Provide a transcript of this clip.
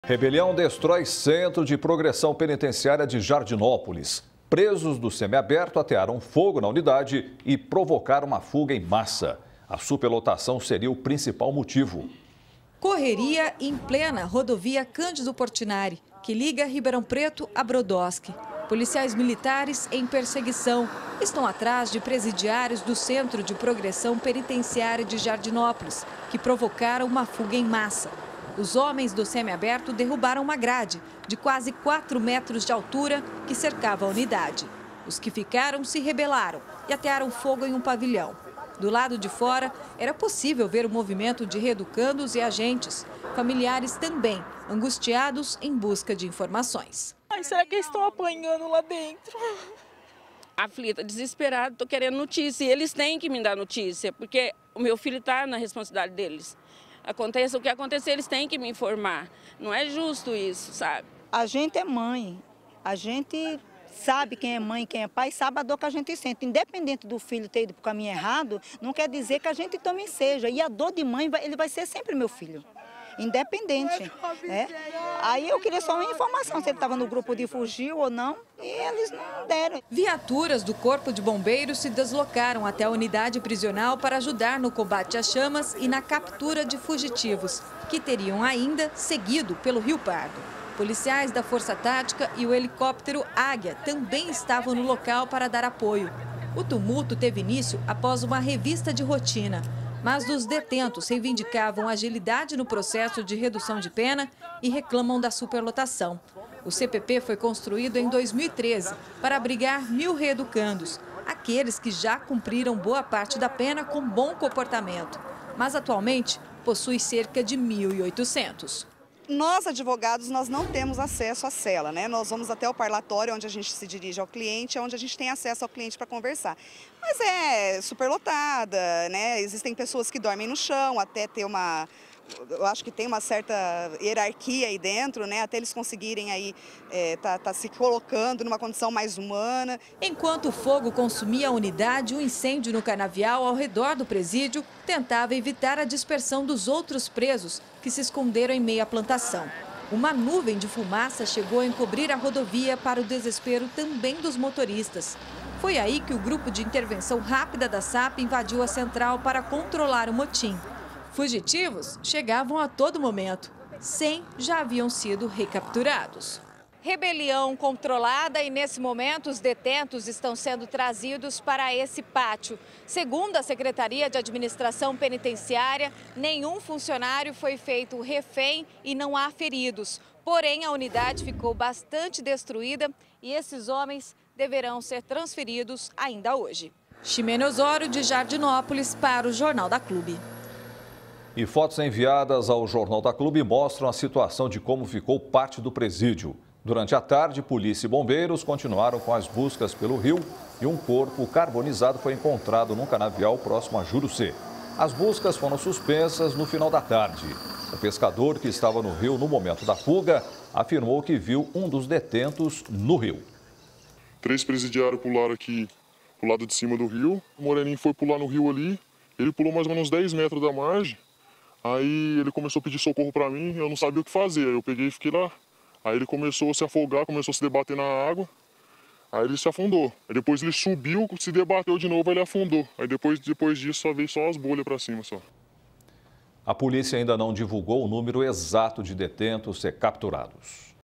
Rebelião destrói centro de progressão penitenciária de Jardinópolis. Presos do semiaberto atearam fogo na unidade e provocaram uma fuga em massa. A superlotação seria o principal motivo. Correria em plena rodovia Cândido Portinari, que liga Ribeirão Preto a Brodowski. Policiais militares em perseguição estão atrás de presidiários do Centro de Progressão Penitenciária de Jardinópolis, que provocaram uma fuga em massa. Os homens do semiaberto derrubaram uma grade de quase 4 metros de altura que cercava a unidade. Os que ficaram se rebelaram e atearam fogo em um pavilhão. Do lado de fora, era possível ver o movimento de reeducandos e agentes. Familiares também, angustiados em busca de informações. Será que eles estão apanhando lá dentro? Aflita, desesperada, estou querendo notícia. E eles têm que me dar notícia, porque o meu filho está na responsabilidade deles. Aconteça o que acontecer, eles têm que me informar. Não é justo isso, sabe? A gente é mãe, a gente sabe quem é mãe, quem é pai, sabe a dor que a gente sente. Independente do filho ter ido para o caminho errado, não quer dizer que a gente também seja. E a dor de mãe, ele vai ser sempre meu filho, independente. Né? Aí eu queria só uma informação, se ele estava no grupo de fugir ou não, e eles não deram. Viaturas do Corpo de Bombeiros se deslocaram até a unidade prisional para ajudar no combate às chamas e na captura de fugitivos, que teriam ainda seguido pelo Rio Pardo. Policiais da Força Tática e o helicóptero Águia também estavam no local para dar apoio. O tumulto teve início após uma revista de rotina, mas os detentos reivindicavam agilidade no processo de redução de pena e reclamam da superlotação. O CPP foi construído em 2013 para abrigar 1.000 reeducandos, aqueles que já cumpriram boa parte da pena com bom comportamento, mas atualmente possui cerca de 1.800. Nós, advogados, nós não temos acesso à cela, né? Nós vamos até o parlatório, onde a gente se dirige ao cliente, onde a gente tem acesso ao cliente para conversar. Mas é superlotada, né? Existem pessoas que dormem no chão, até ter uma... Eu acho que tem uma certa hierarquia aí dentro, né? Até eles conseguirem aí tá se colocando numa condição mais humana. Enquanto o fogo consumia a unidade, um incêndio no canavial ao redor do presídio tentava evitar a dispersão dos outros presos que se esconderam em meio à plantação. Uma nuvem de fumaça chegou a encobrir a rodovia para o desespero também dos motoristas. Foi aí que o grupo de intervenção rápida da SAP invadiu a central para controlar o motim. Fugitivos chegavam a todo momento. 100 já haviam sido recapturados. Rebelião controlada e, nesse momento, os detentos estão sendo trazidos para esse pátio. Segundo a Secretaria de Administração Penitenciária, nenhum funcionário foi feito refém e não há feridos. Porém, a unidade ficou bastante destruída e esses homens deverão ser transferidos ainda hoje. Ximena Osório, de Jardinópolis, para o Jornal da Clube. E fotos enviadas ao Jornal da Clube mostram a situação de como ficou parte do presídio. Durante a tarde, polícia e bombeiros continuaram com as buscas pelo rio e um corpo carbonizado foi encontrado num canavial próximo a Jurucê. As buscas foram suspensas no final da tarde. O pescador que estava no rio no momento da fuga afirmou que viu um dos detentos no rio. 3 presidiários pularam aqui pro lado de cima do rio. O moreninho foi pular no rio ali. Ele pulou mais ou menos 10 metros da margem. Aí ele começou a pedir socorro para mim, eu não sabia o que fazer. Aí eu peguei e fiquei lá. Aí ele começou a se afogar, começou a se debater na água. Aí ele se afundou. Aí depois ele subiu, se debateu de novo, aí ele afundou. Aí depois disso só veio só as bolhas para cima só. A polícia ainda não divulgou o número exato de detentos capturados.